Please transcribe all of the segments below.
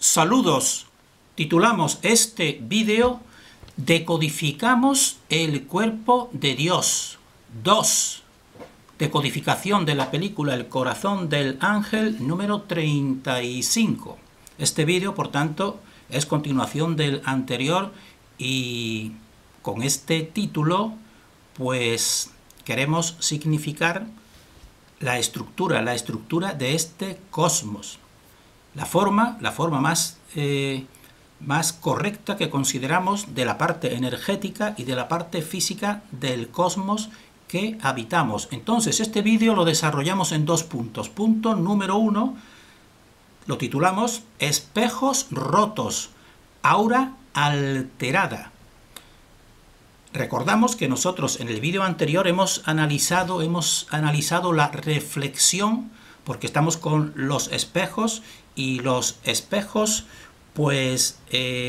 Saludos. Titulamos este vídeo Decodificamos el cuerpo de Dios 2. Decodificación de la película El corazón del ángel número 35. Este vídeo, por tanto, es continuación del anterior y con este título, pues queremos significar la estructura de este cosmos. La forma más correcta que consideramos de la parte energética y de la parte física del cosmos que habitamos. Entonces, este vídeo lo desarrollamos en dos puntos. Punto número 1, lo titulamos Espejos rotos, aura alterada. Recordamos que nosotros en el vídeo anterior hemos analizado la reflexión, porque estamos con los espejos, y los espejos pues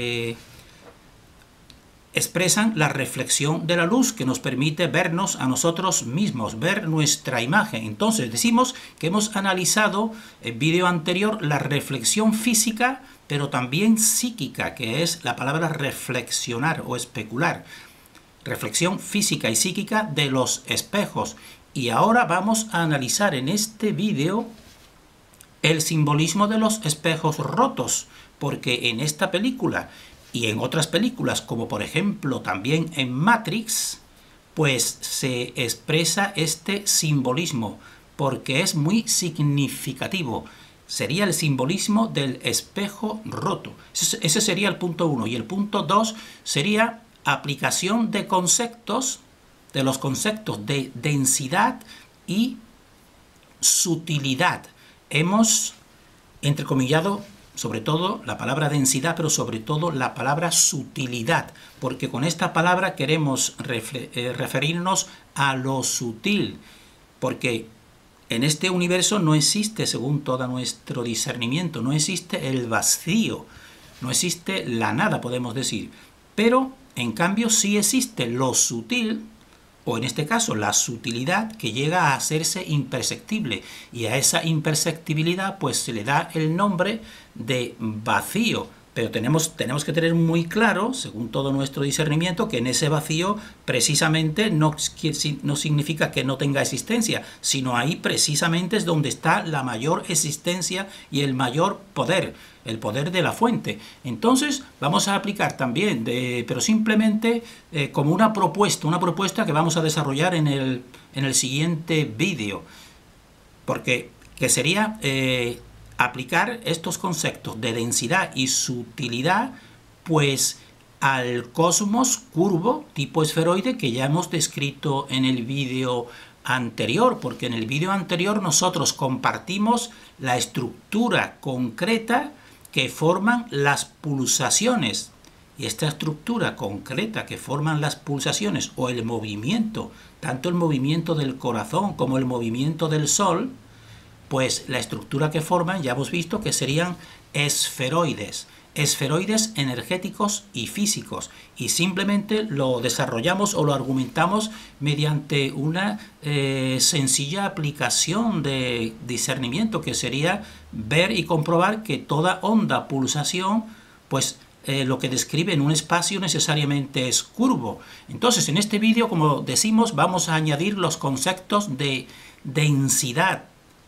expresan la reflexión de la luz que nos permite vernos a nosotros mismos, ver nuestra imagen. Entonces decimos que hemos analizado en el vídeo anterior la reflexión física, pero también psíquica, que es la palabra reflexionar o especular. Reflexión física y psíquica de los espejos. Y ahora vamos a analizar en este vídeo el simbolismo de los espejos rotos, porque en esta película y en otras películas, como por ejemplo también en Matrix, pues se expresa este simbolismo, porque es muy significativo. Sería el simbolismo del espejo roto. Ese sería el punto 1. Y el punto 2 sería aplicación de conceptos, de los conceptos de densidad y sutilidad. Hemos entrecomillado sobre todo la palabra densidad, pero sobre todo la palabra sutilidad, porque con esta palabra queremos referirnos a lo sutil, porque en este universo no existe, según todo nuestro discernimiento, no existe el vacío, no existe la nada, podemos decir, pero en cambio sí existe lo sutil, o en este caso la sutilidad, que llega a hacerse imperceptible, y a esa imperceptibilidad pues se le da el nombre de vacío. Pero tenemos que tener muy claro, según todo nuestro discernimiento, que en ese vacío precisamente no significa que no tenga existencia, sino ahí precisamente es donde está la mayor existencia y el mayor poder, el poder de la fuente. Entonces vamos a aplicar también, pero simplemente como una propuesta que vamos a desarrollar en el siguiente vídeo, porque que sería aplicar estos conceptos de densidad y sutilidad pues al cosmos curvo tipo esferoide que ya hemos descrito en el vídeo anterior, porque en el vídeo anterior nosotros compartimos la estructura concreta que forman las pulsaciones, y esta estructura concreta que forman las pulsaciones o el movimiento, tanto el movimiento del corazón como el movimiento del sol, pues la estructura que forman ya hemos visto que serían esferoides energéticos y físicos, y simplemente lo desarrollamos o lo argumentamos mediante una sencilla aplicación de discernimiento, que sería ver y comprobar que toda onda, pulsación, pues lo que describe en un espacio necesariamente es curvo. Entonces en este vídeo, como decimos, vamos a añadir los conceptos de densidad,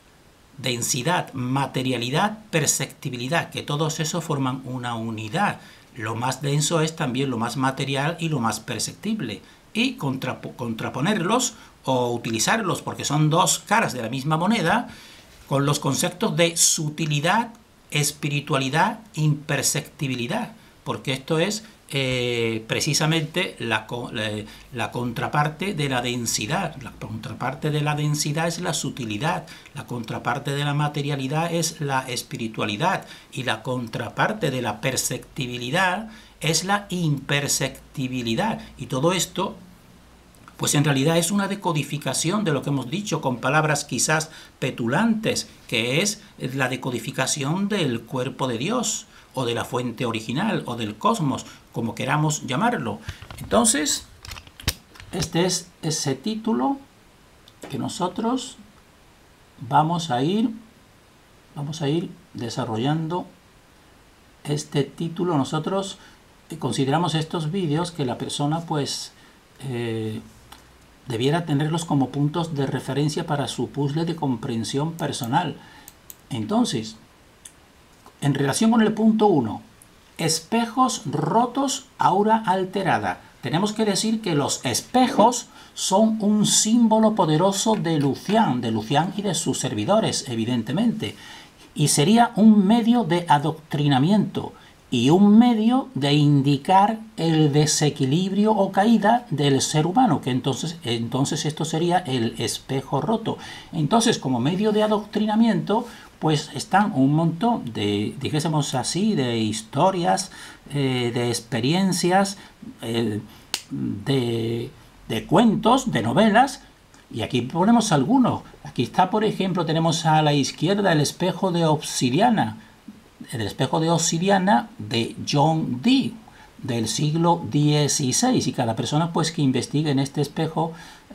materialidad, perceptibilidad, que todos esos forman una unidad. Lo más denso es también lo más material y lo más perceptible. Y contraponerlos o utilizarlos, porque son dos caras de la misma moneda, con los conceptos de sutilidad, espiritualidad, imperceptibilidad, porque esto es precisamente la contraparte de la densidad. La contraparte de la densidad es la sutilidad, la contraparte de la materialidad es la espiritualidad, y la contraparte de la perceptibilidad es la imperceptibilidad. Y todo esto pues en realidad es una decodificación de lo que hemos dicho con palabras quizás petulantes, que es la decodificación del cuerpo de Dios, o de la fuente original, o del cosmos, como queramos llamarlo. Entonces, este es ese título que nosotros vamos a ir desarrollando este título, nosotros consideramos estos vídeos que la persona pues debiera tenerlos como puntos de referencia para su puzzle de comprensión personal. Entonces, en relación con el punto 1, espejos rotos, aura alterada. Tenemos que decir que los espejos son un símbolo poderoso de Lucian y de sus servidores, evidentemente. Y sería un medio de adoctrinamiento y un medio de indicar el desequilibrio o caída del ser humano, que entonces esto sería el espejo roto. Entonces, como medio de adoctrinamiento, pues están un montón de, dijésemos así, de historias, de experiencias, de cuentos, de novelas, y aquí ponemos algunos. Aquí está, por ejemplo, tenemos a la izquierda el espejo de obsidiana, de John Dee, del siglo XVI, y cada persona pues que investigue en este espejo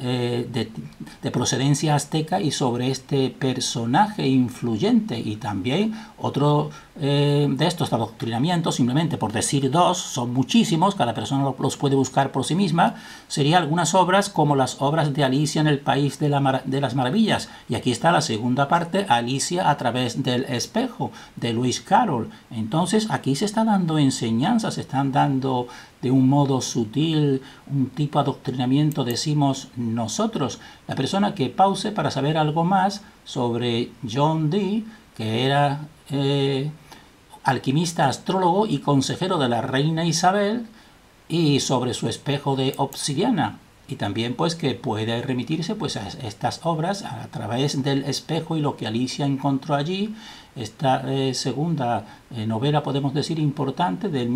de procedencia azteca y sobre este personaje influyente. Y también otro de estos adoctrinamientos, simplemente por decir dos, son muchísimos, cada persona los puede buscar por sí misma, serían algunas obras como las obras de Alicia en el País de las Maravillas. Y aquí está la segunda parte, Alicia a través del espejo, de Lewis Carroll. Entonces aquí se está dando enseñanzas, se están dando de un modo sutil un tipo de adoctrinamiento, decimos nosotros. La persona que pause para saber algo más sobre John Dee, que era alquimista, astrólogo y consejero de la reina Isabel, y sobre su espejo de obsidiana. Y también pues que puede remitirse pues a estas obras a través del espejo y lo que Alicia encontró allí. Esta segunda novela, podemos decir, importante, del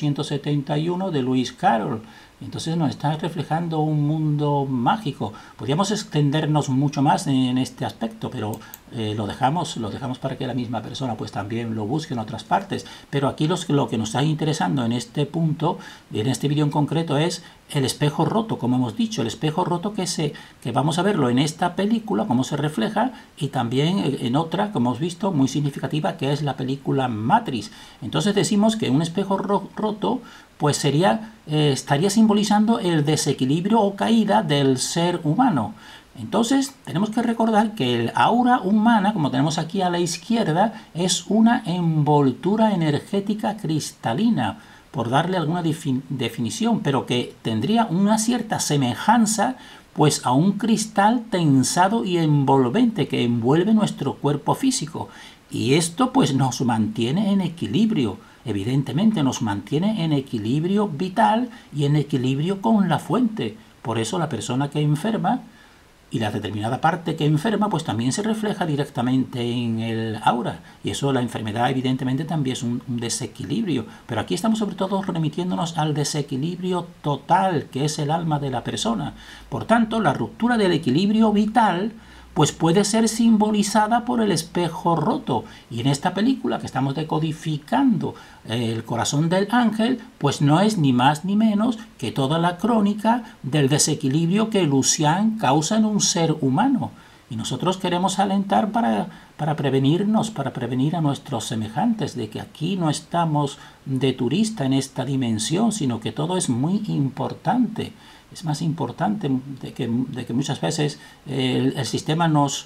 1871 de Lewis Carroll. Entonces nos está reflejando un mundo mágico. Podríamos extendernos mucho más en este aspecto, pero lo dejamos para que la misma persona pues también lo busque en otras partes. Pero aquí lo que nos está interesando en este punto, en este vídeo en concreto, es el espejo roto, como hemos dicho, el espejo roto que vamos a verlo en esta película, cómo se refleja, y también en otra, como hemos visto, muy significativa, que es la película Matrix. Entonces decimos que un espejo roto pues estaría simbolizando el desequilibrio o caída del ser humano. Entonces tenemos que recordar que el aura humana, como tenemos aquí a la izquierda, es una envoltura energética cristalina, por darle alguna definición, pero que tendría una cierta semejanza pues a un cristal tensado y envolvente que envuelve nuestro cuerpo físico. Y esto pues nos mantiene en equilibrio. Evidentemente nos mantiene en equilibrio vital y en equilibrio con la fuente. Por eso la persona que enferma y la determinada parte que enferma pues también se refleja directamente en el aura. Y eso, la enfermedad evidentemente también es un desequilibrio. Pero aquí estamos sobre todo remitiéndonos al desequilibrio total que es el alma de la persona. Por tanto, la ruptura del equilibrio vital pues puede ser simbolizada por el espejo roto. Y en esta película que estamos decodificando, El corazón del ángel, pues no es ni más ni menos que toda la crónica del desequilibrio que Lucian causa en un ser humano. Y nosotros queremos alentar para prevenirnos, para prevenir a nuestros semejantes, de que aquí no estamos de turista en esta dimensión, sino que todo es muy importante. Es más importante de que muchas veces el sistema nos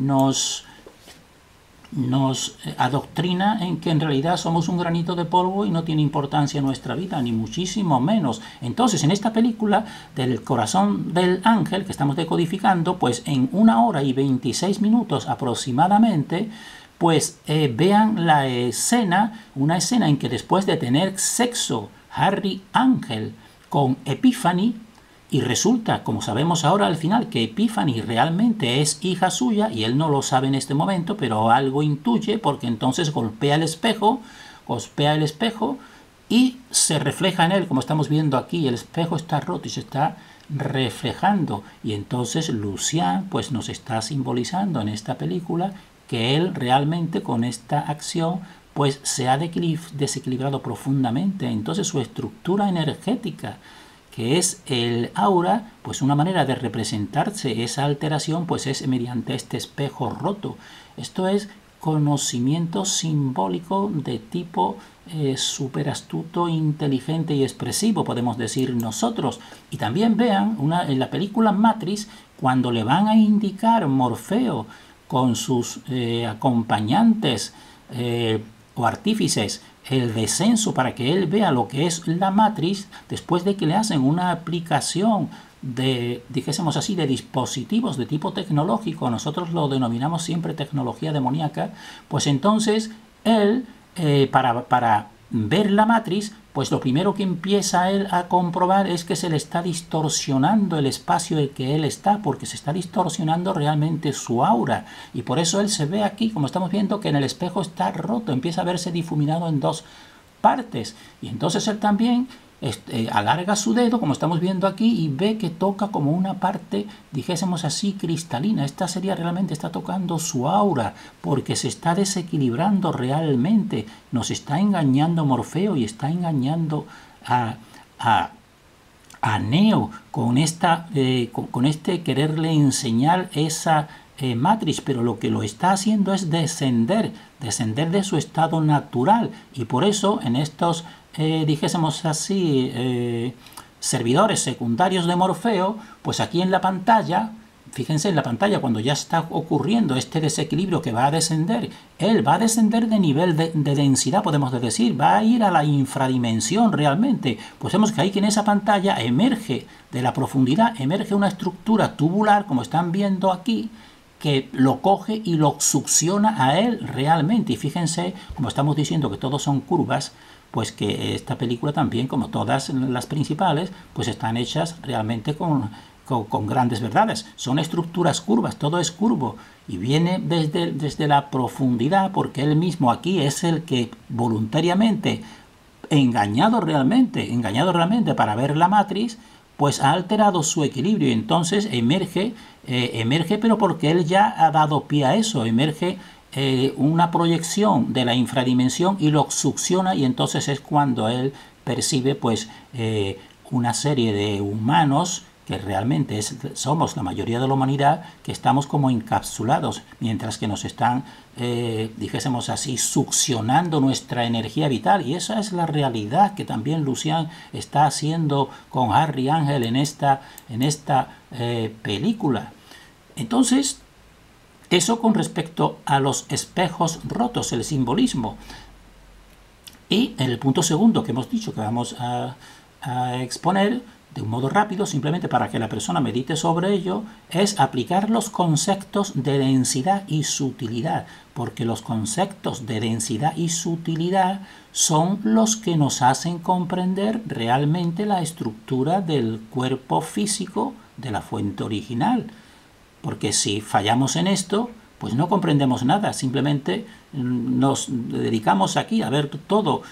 adoctrina en que en realidad somos un granito de polvo y no tiene importancia en nuestra vida, ni muchísimo menos. Entonces, en esta película del corazón del ángel que estamos decodificando, pues en 1 hora y 26 minutos aproximadamente, pues vean la escena, una escena en que después de tener sexo Harry Ángel con Epiphany, y resulta, como sabemos ahora al final, que Epiphany realmente es hija suya, y él no lo sabe en este momento, pero algo intuye, porque entonces golpea el espejo, y se refleja en él, como estamos viendo aquí. El espejo está roto y se está reflejando. Y entonces Lucian pues nos está simbolizando en esta película que él realmente con esta acción pues se ha desequilibrado profundamente. Entonces su estructura energética, que es el aura, pues una manera de representarse esa alteración pues es mediante este espejo roto. Esto es conocimiento simbólico de tipo súper astuto, inteligente y expresivo, podemos decir nosotros. Y también vean en la película Matrix, cuando le van a indicar Morfeo con sus acompañantes o artífices el descenso para que él vea lo que es la Matrix, después de que le hacen una aplicación de, dijésemos así, de dispositivos de tipo tecnológico, nosotros lo denominamos siempre tecnología demoníaca, pues entonces él, para ver la matriz, pues lo primero que empieza él a comprobar es que se le está distorsionando el espacio en que él está, porque se está distorsionando realmente su aura, y por eso él se ve aquí, como estamos viendo, que en el espejo está roto, empieza a verse difuminado en dos partes, y entonces él también alarga su dedo, como estamos viendo aquí, y ve que toca como una parte, dijésemos así, cristalina. Esta sería realmente, está tocando su aura, porque se está desequilibrando realmente. Nos está engañando Morfeo y está engañando a Neo con este quererle enseñar esa Matrix, pero lo que lo está haciendo es descender de su estado natural, y por eso en estos dijésemos así, servidores secundarios de Morfeo, pues aquí en la pantalla, fíjense en la pantalla, cuando ya está ocurriendo este desequilibrio que va a descender, él va a descender de nivel de densidad, podemos decir, va a ir a la infradimensión realmente. Pues vemos que ahí que en esa pantalla emerge de la profundidad, emerge una estructura tubular, como están viendo aquí, que lo coge y lo succiona a él realmente. Y fíjense, como estamos diciendo que todos son curvas, pues que esta película también, como todas las principales, pues están hechas realmente con grandes verdades. Son estructuras curvas, todo es curvo, y viene desde la profundidad, porque él mismo aquí es el que voluntariamente, engañado realmente para ver la matriz, pues ha alterado su equilibrio, y entonces emerge, pero porque él ya ha dado pie a eso, emerge una proyección de la infradimensión y lo succiona, y entonces es cuando él percibe pues una serie de humanos que realmente somos la mayoría de la humanidad, que estamos como encapsulados, mientras que nos están, dijésemos así, succionando nuestra energía vital. Y esa es la realidad que también Lucian está haciendo con Harry Ángel en esta película. Entonces, eso con respecto a los espejos rotos, el simbolismo. Y en el punto segundo que hemos dicho que vamos a exponer de un modo rápido, simplemente para que la persona medite sobre ello, es aplicar los conceptos de densidad y sutilidad, porque los conceptos de densidad y sutilidad son los que nos hacen comprender realmente la estructura del cuerpo físico de la fuente original. Porque si fallamos en esto, pues no comprendemos nada, simplemente nos dedicamos aquí a ver todo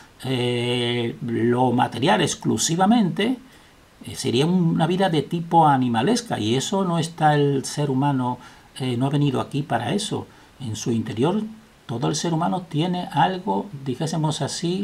lo material exclusivamente. Sería una vida de tipo animalesca, y eso no está el ser humano, no ha venido aquí para eso. En su interior todo el ser humano tiene algo, dijésemos así,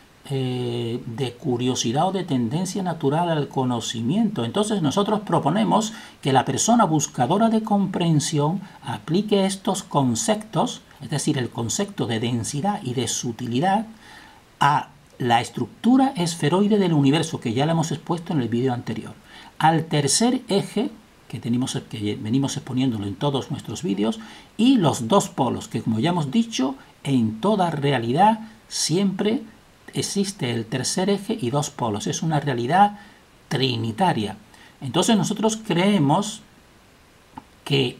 de curiosidad o de tendencia natural al conocimiento. Entonces nosotros proponemos que la persona buscadora de comprensión aplique estos conceptos, es decir, el concepto de densidad y de sutilidad, a la estructura esferoide del universo, que ya la hemos expuesto en el vídeo anterior, al tercer eje, que venimos exponiéndolo en todos nuestros vídeos, y los dos polos, que como ya hemos dicho, en toda realidad siempre existe el tercer eje y dos polos. Es una realidad trinitaria. Entonces nosotros creemos que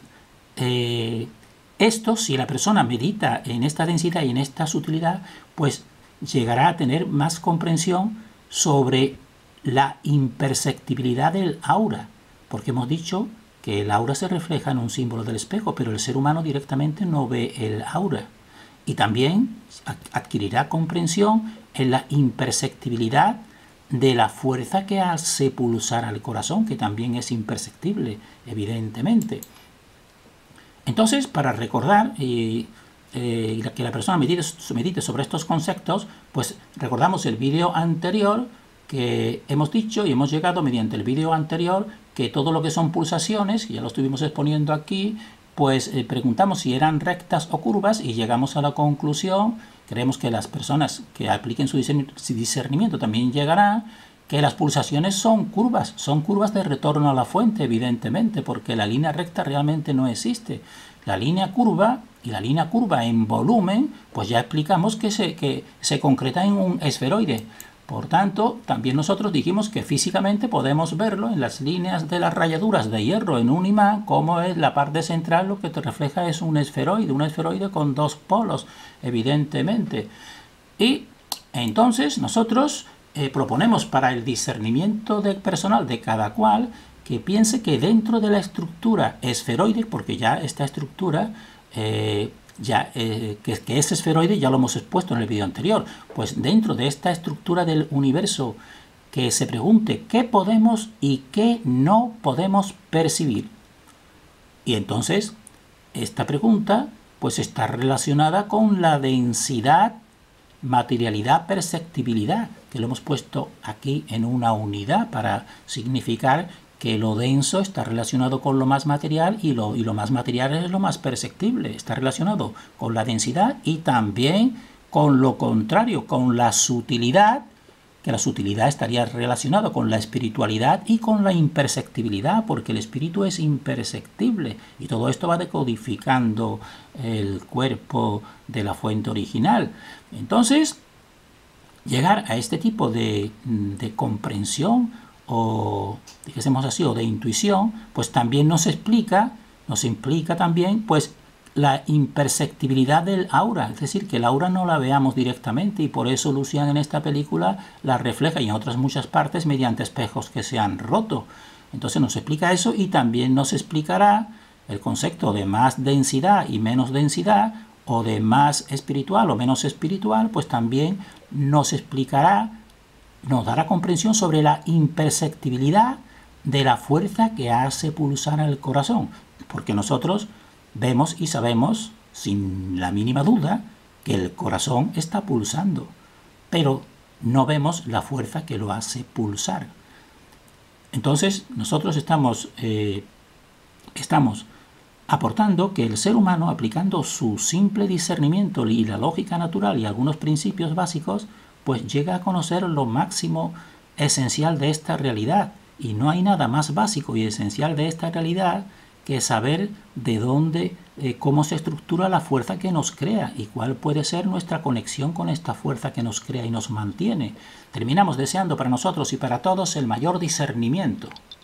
esto, si la persona medita en esta densidad y en esta sutilidad, pues llegará a tener más comprensión sobre la imperceptibilidad del aura, porque hemos dicho que el aura se refleja en un símbolo del espejo, pero el ser humano directamente no ve el aura. Y también adquirirá comprensión en la imperceptibilidad de la fuerza que hace pulsar al corazón, que también es imperceptible, evidentemente. Entonces, para recordar que la persona medite sobre estos conceptos, pues recordamos el vídeo anterior que hemos dicho, y hemos llegado mediante el vídeo anterior, que todo lo que son pulsaciones, que ya lo estuvimos exponiendo aquí, pues preguntamos si eran rectas o curvas y llegamos a la conclusión, creemos que las personas que apliquen su discernimiento también llegarán, que las pulsaciones son curvas de retorno a la fuente, evidentemente, porque la línea recta realmente no existe. La línea curva y la línea curva en volumen, pues ya explicamos que se concreta en un esferoide. Por tanto, también nosotros dijimos que físicamente podemos verlo en las líneas de las rayaduras de hierro en un imán, como es la parte central, lo que te refleja es un esferoide con dos polos, evidentemente. Y entonces nosotros proponemos para el discernimiento personal de cada cual que piense que dentro de la estructura esferoide, porque ya esta estructura que es esferoide ya lo hemos expuesto en el vídeo anterior, pues dentro de esta estructura del universo que se pregunte qué podemos y qué no podemos percibir. Y entonces esta pregunta pues está relacionada con la densidad, materialidad, perceptibilidad, que lo hemos puesto aquí en una unidad para significar que lo denso está relacionado con lo más material y lo más material es lo más perceptible. Está relacionado con la densidad y también con lo contrario, con la sutilidad, que la sutilidad estaría relacionada con la espiritualidad y con la imperceptibilidad, porque el espíritu es imperceptible y todo esto va decodificando el cuerpo de la fuente original. Entonces, llegar a este tipo de comprensión o dijésemos así, o de intuición, pues también nos implica también pues la imperceptibilidad del aura, es decir, que el aura no la veamos directamente y por eso Lucian en esta película la refleja y en otras muchas partes mediante espejos que se han roto. Entonces nos explica eso y también nos explicará el concepto de más densidad y menos densidad o de más espiritual o menos espiritual, pues también nos explicará, nos dará comprensión sobre la imperceptibilidad de la fuerza que hace pulsar el corazón, porque nosotros vemos y sabemos, sin la mínima duda, que el corazón está pulsando, pero no vemos la fuerza que lo hace pulsar. Entonces, nosotros estamos aportando que el ser humano, aplicando su simple discernimiento y la lógica natural y algunos principios básicos, pues llega a conocer lo máximo esencial de esta realidad. Y no hay nada más básico y esencial de esta realidad que saber de dónde, cómo se estructura la fuerza que nos crea y cuál puede ser nuestra conexión con esta fuerza que nos crea y nos mantiene. Terminamos deseando para nosotros y para todos el mayor discernimiento.